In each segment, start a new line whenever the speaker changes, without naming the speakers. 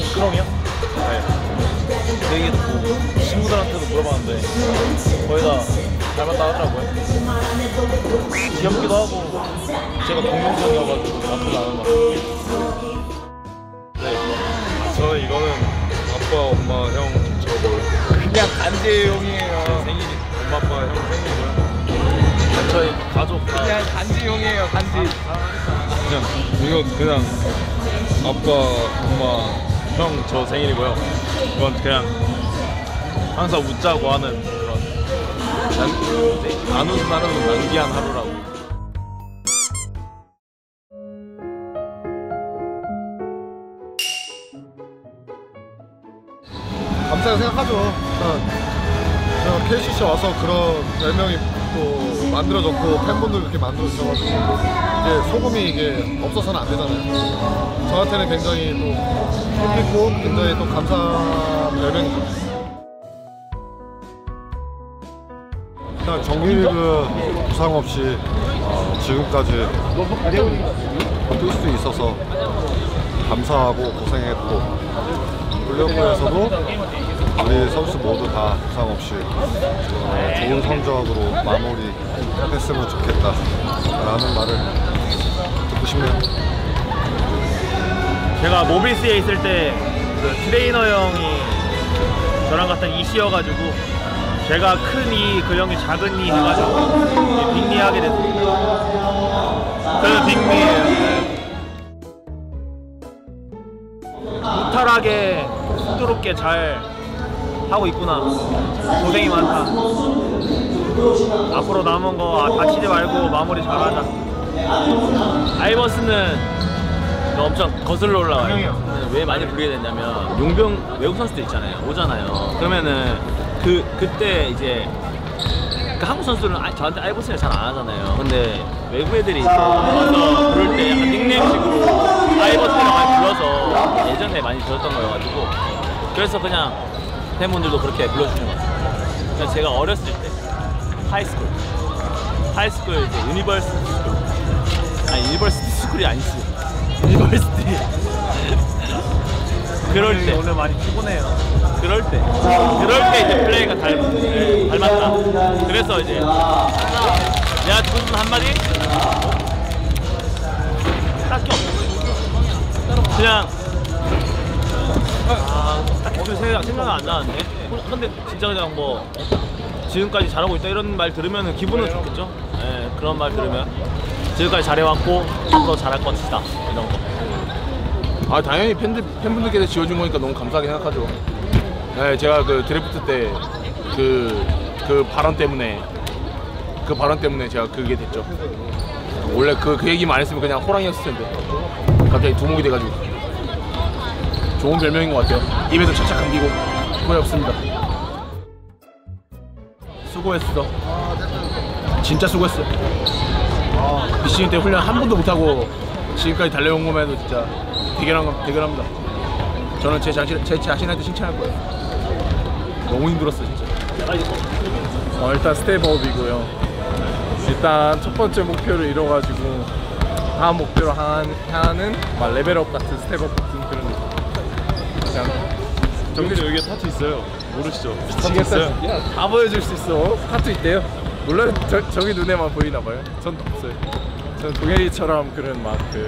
크롱이요? 네. 그 얘기 듣고 친구들한테도 물어봤는데 거의 다 닮았다 하더라고요. 귀엽기도 하고 제가 동명성이어가지고 나쁘지 않은 것 같아요.
네, 저는 이거는 아빠, 엄마, 형, 저고
그냥 간지용이에요.
생일이 엄마, 아빠, 형 생일이고요.
저희 가족 다
그냥 간지용이에요, 간지.
이거 그냥 아빠, 엄마, 형, 저 생일이고요. 이건 그냥 항상 웃자고 하는 그런 안 웃는 하루는 낭비한 하루라고.
감사하게 생각하죠. 일단 KCC 와서 그런 별명이 또 만들어졌고 팬분들 그렇게 만들어주셔가지고 이게 소금이 이게 없어서는 안 되잖아요. 저한테는 굉장히 또 뜻깊고 굉장히 또 감사한 별명입니다. 일단 정규리그 부상 없이 지금까지 뛸 수 있어서 감사하고 고생했고 플레이오프에서도 우리 선수 모두 다 부상 없이 좋은 성적으로 마무리했으면 좋겠다 라는 말을 듣고 싶네요.
제가 모비스에 있을 때 그 트레이너 형이 저랑 같은 이씨여가지고 제가 큰 이, 그 형이 작은 이 해가지고 빅리 하게 됐습니다. 그래서 빅리예요. 무탈하게 순조롭게 잘 하고 있구나. 고생이 많다. 앞으로 남은 거 다치지 말고 마무리 잘하자. 아이버스는 엄청 거슬러 올라가요.
왜 많이 부르게 됐냐면 용병 외국 선수들 있잖아요. 오잖아요. 그러면은 그때 이제 그 한국 선수들은 저한테 아이버스를 잘 안 하잖아요. 근데 외국 애들이 와서 부를 때 약간 닉네임식으로 아이버스를 많이 불러서 예전에 많이 들었던 거여가지고 그래서 그냥 팬분들도 그렇게 불러주는 것 같아요. 그래서 제가 어렸을 때 하이스쿨 이제 유니버시티 스쿨 유니버시티 스쿨이 아니지 유니버시티 그럴 때
오늘 많이 피곤해요.
그럴 때 이제 플레이가 닮았다. 그래서 이제 내가 듣고 싶은 한마디 딱히 없어. 그냥 딱히 생각이 안 나는데. 근데 진짜 그냥 뭐 지금까지 잘하고 있다 이런 말 들으면 기분은 좋겠죠. 네, 그런 말 들으면 지금까지 잘해왔고 앞으로 잘할 것이다 이런 거.
당연히 팬분들께서 지어준 거니까 너무 감사하게 생각하죠. 네, 제가 그 드래프트 때 그 발언 때문에 제가 그게 됐죠. 원래 그 얘기만 안 했으면 그냥 호랑이였을 텐데 갑자기 두목이 돼가지고 좋은 별명인 것 같아요. 입에서 착착 감기고 후회 없습니다. 수고했어. 진짜 수고했어. 미시즌 때 훈련 한 번도 못하고 지금까지 달려온 것만 해도 진짜 대견합니다. 저는 제 자신한테 칭찬할 거예요. 너무 힘들었어 진짜.
일단 스텝업이고요. 일단 첫 번째 목표를 이뤄가지고 다음 목표로 하는 레벨업 같은 스텝업 같은 그런 그냥
정규리 여기에 타투 있어요. 모르시죠?
미치겠다. 다 보여줄 수 있어. 타투 있대요? 물론 저기 눈에만 보이나봐요. 전 없어요. 저는 동현이처럼 그런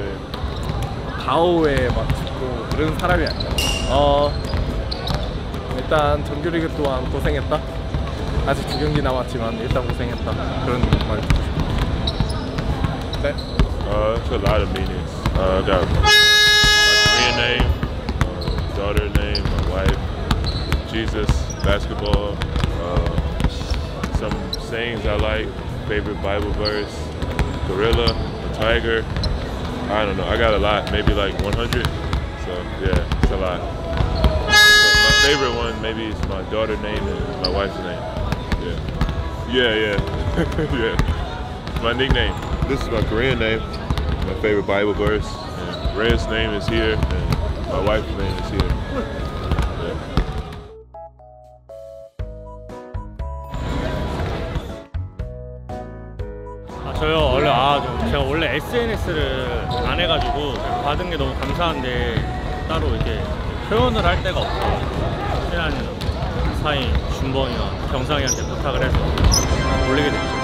가오에 죽고 그런 사람이 아니야. 일단 정규리그 또한 고생했다. 아직 2경기 남았지만 일단 고생했다. 그런 말 듣고 싶어요. 네.
It's a lot of meanings. I got my Korean name, daughter name, my wife, Jesus, basketball, some sayings I like, favorite Bible verse, gorilla, a tiger. I don't know. I got a lot, maybe like 100. So yeah, it's a lot. But my favorite one maybe is my daughter's name and my wife's name. Yeah. Yeah. My nickname. This is my Korean name. My favorite Bible verse. And Rhea's name is here, and my wife's name is here. Yeah.
저요 제가 원래 SNS를 안 해가지고 받은 게 너무 감사한데 따로 이렇게 표현을 할 데가 없어. 최한 사인 준범이와 경상이한테 부탁을 해서 올리게 됐죠.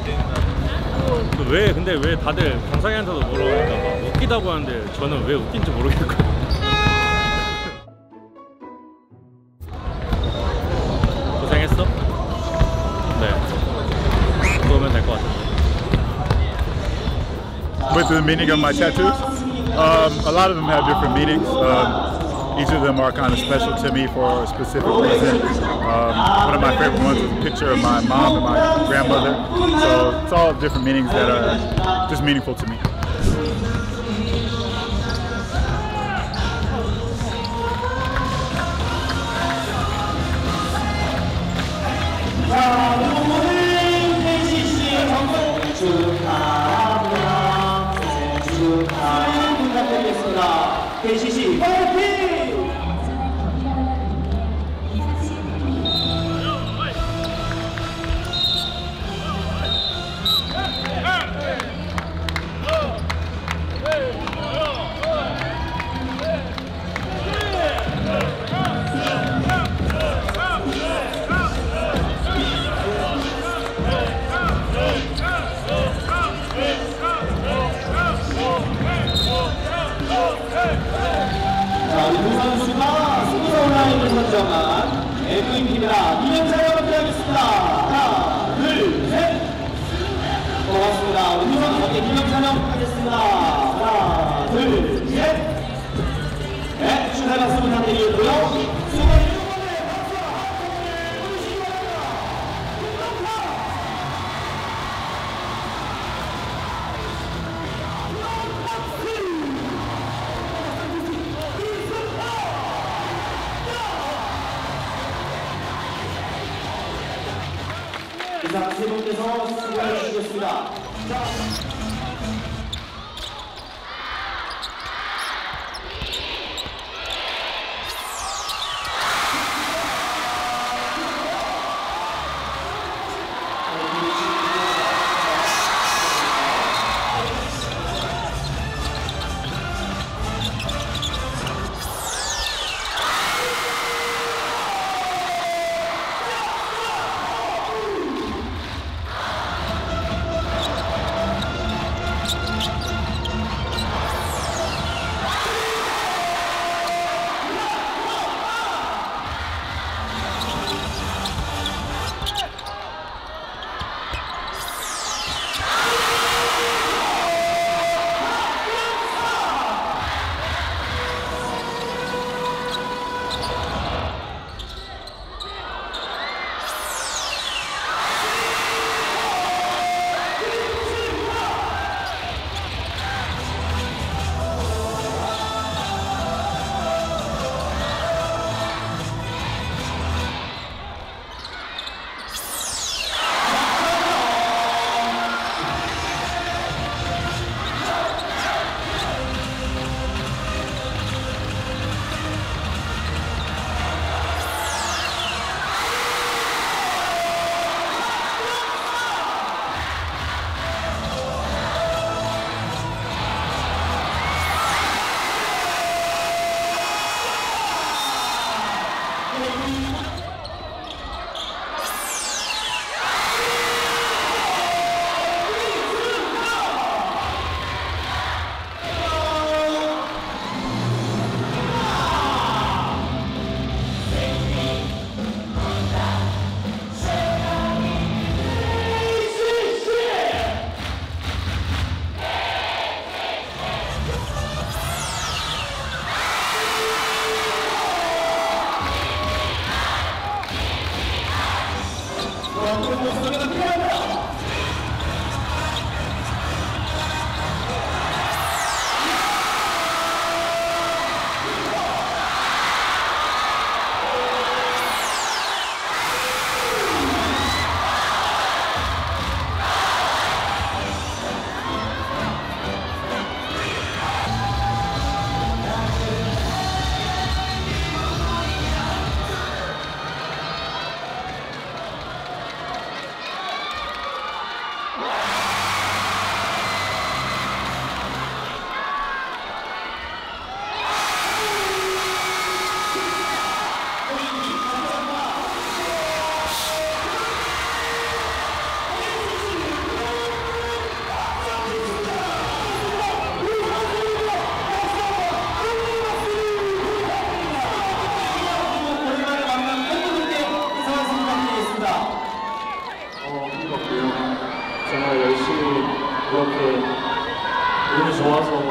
근데 왜 다들 경상이한테도 물어보니까 막 웃기다고 하는데 저는 왜 웃긴지 모르겠거든요. 고생했어? 네. 그러면 될 것 같아요.
With the meaning of my tattoos, a lot of them have different meanings. Each of them are kind of special to me for a specific reason. One of my favorite ones is a picture of my mom and my grandmother. So it's all different meanings that are just meaningful to me.
KCC 파이팅! 선정한 MVP입니다. 이명찬 함께하겠습니다. 하나, 둘, 셋. 고맙습니다. 우리 선수께 이명찬 하겠습니다. 하나, 둘, 셋. 네, 축하의 박수 부탁드리고요. 이상 세 분께서 수고해 주시겠습니다.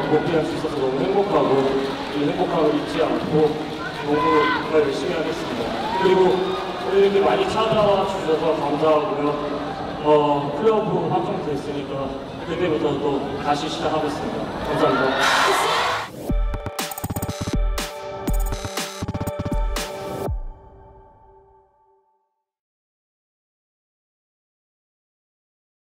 복귀할 수 있어서 너무 행복하고 이 행복함을 잊지 않고 농구 더 열심히 하겠습니다. 그리고 이렇게 많이 찾아와 주셔서 감사하고요. 플레이오프 확정됐으니까 그때부터 또 다시 시작하겠습니다. 감사합니다.